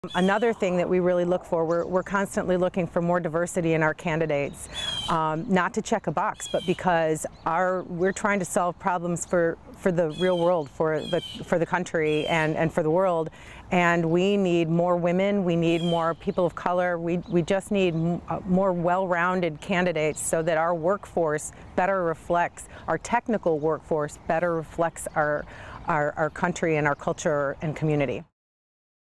Another thing that we really look for, we're constantly looking for more diversity in our candidates, not to check a box, but because we're trying to solve problems for the real world, for the country and for the world, and we need more women, we need more people of color, we just need more well-rounded candidates so that our workforce better reflects, our technical workforce better reflects our country and our culture and community.